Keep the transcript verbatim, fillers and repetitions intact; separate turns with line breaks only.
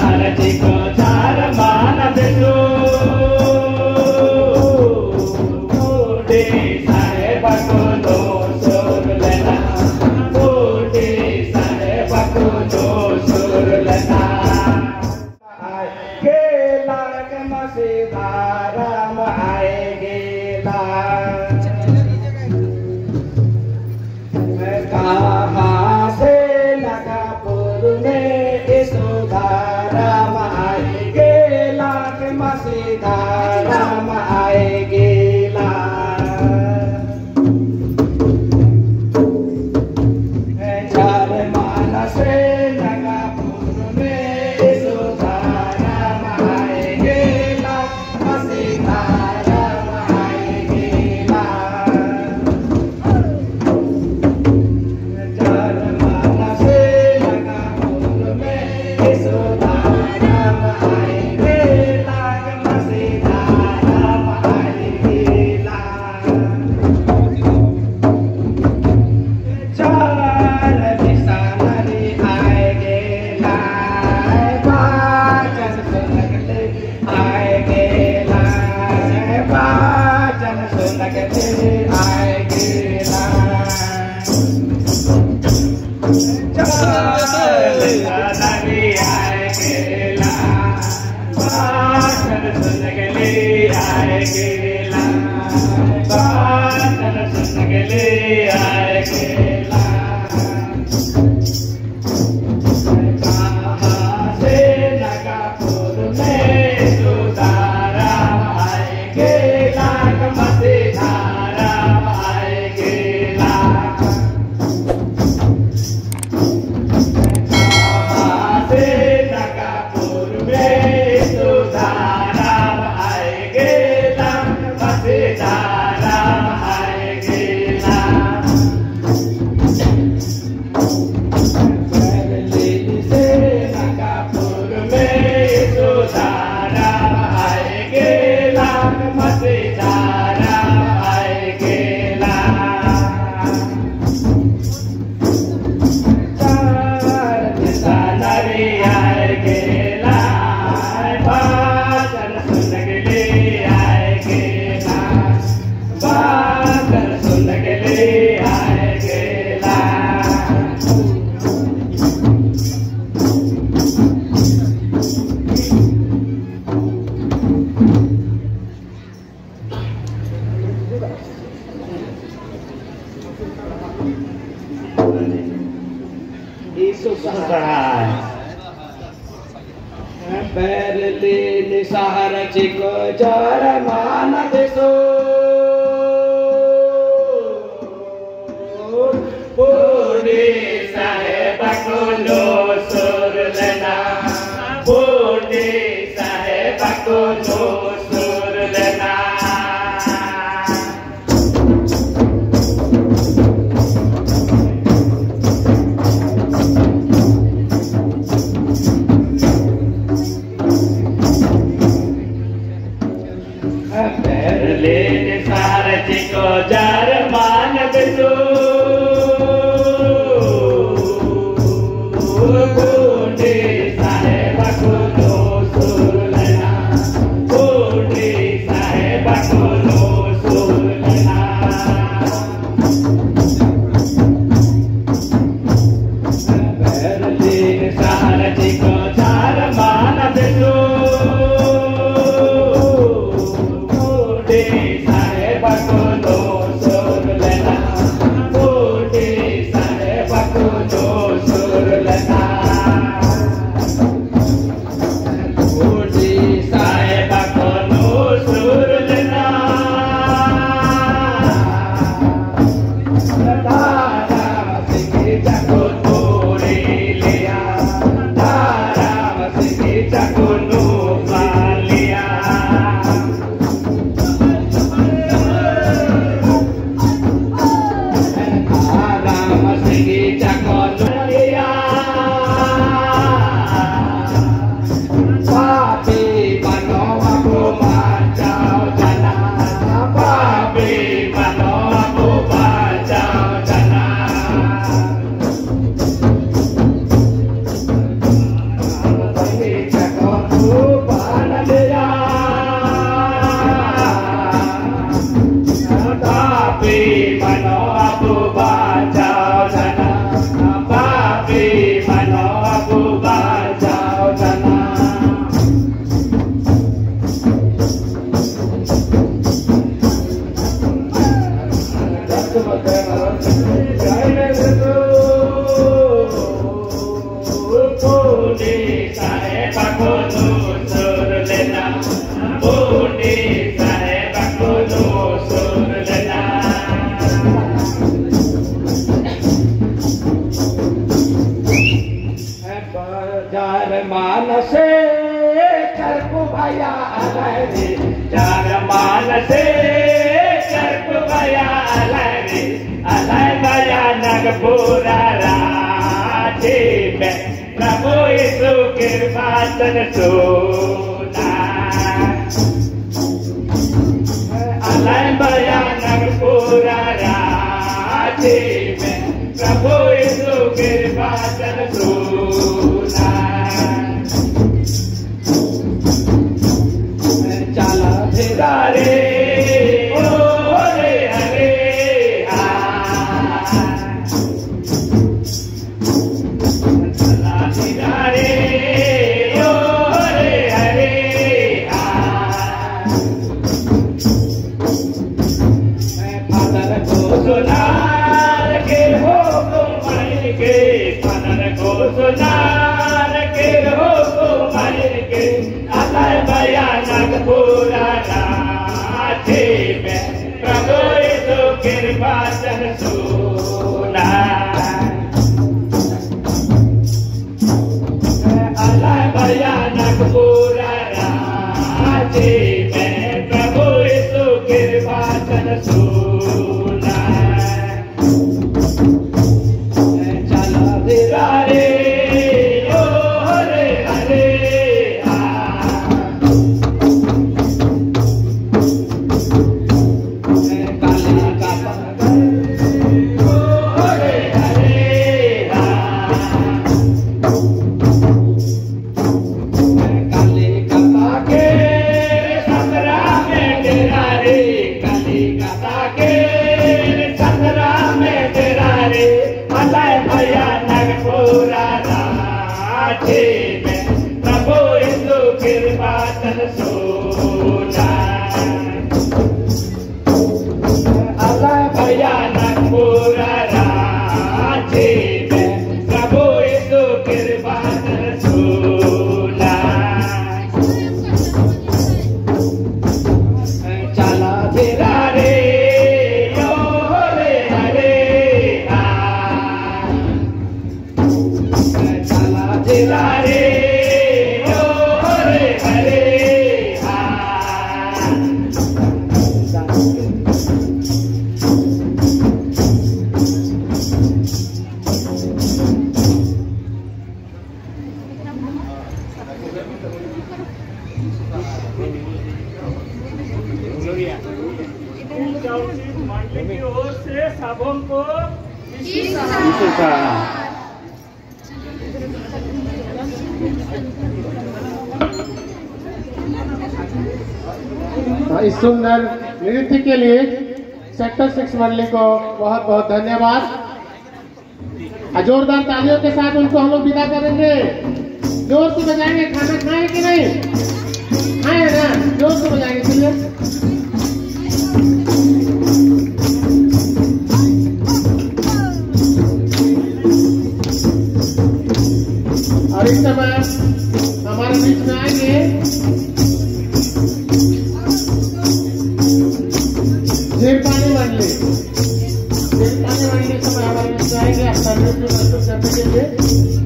सारथिको चार मानदेशो मोटे साहेबको दोसोर लेना मोटे साहेबको दोसोर लेना गेला कमसे धाराम आए गेला कहाँ से नगापुर में इस धाराम आए गेला कमसे धाराम आए गेला चार मानस नगापुर में इस धाराम आए गेला कमसे धाराम आए गेला चार मानस नगापुर में इस धाराम आए गेला कमसे धाराम आए गेला चार दिशा नदी आए गेला पाचन सुनगले आए गेला पाचन सुनगले आए गेला चार दिशा नदी आए गेला पाचन सुनगले आए गेला पाचन सुनगले आए गेला कहाँ से नगापुर में सुधाराम आए गेला कमसे धाराम आए गेला कहाँ से नगापुर में सुधाराम आए गेला कमसे धाराम आए गेला बरेली से नगापुर में सुधाराम आए गेला कमसे धाराम आए गेला चार दिशा नदी आए गेला पाचन सुनगले आए गेला पाचन सुनगले आए गेला बरेली निसार चिको चार मानदेशो पूरी साहेबको दोसोर लेना पूरी साहेबको दोसोर लेना बरेली budi saya bakono surlena, budi saya bakono surlena. जार मानसे चरकु भया अलरे, जार मानसे चरकु भया अलरे, अलय भया नगपुरा राजे में प्रभु यीशु कृपा तन सोना। अलय भया नगपुरा राजे में प्रभु यीशु कृपा तन सोना। चला फिरा रे ओ रे हरे आ, चला फिरा रे ओ रे हरे आ। फादर को सुनार के हो तुम मन के, फादर को सुनार के हो तुम मन के, अलय भयानक पूरा राजे में प्रभु यीशु कृपा तन सोना। अलय भयानक पूरा राजे में प्रभु यीशु कृपा तन सोना। चला फिरा रे ओ रे हरे आ, काली का पागल ओ रे हरे आ, काली का पागल सतरा में तेरा रे, काली का पागल सतरा में तेरा रे, अलय भयानक पूरा राजे में प्रभु यीशु कृपा तन सोना। अलय भयानक पूरा राजे में प्रभु यीशु कृपा तन सोना। चला फिरा रे ओ रे हरे आ, चला फिरा रे ओ रे हरे आ। मंडली की ओर से सबों को
इस सुंदर नृत्य के लिए सेक्टर सिक्स मंडली को बहुत बहुत धन्यवाद। जोरदार तालियों के साथ उनको हम लोग विदा करेंगे। जोर से बजाएंगे। खाना खाए कि नहीं? खाए ना? जोर से बजाएंगे। चलिए। और इस समय हमारे बीच में आएंगे जेरपानी मंडली। जेरपानी मंडली समय हमारे बीच में आएंगे अपना नृत्य प्रस्तुत करने के लिए।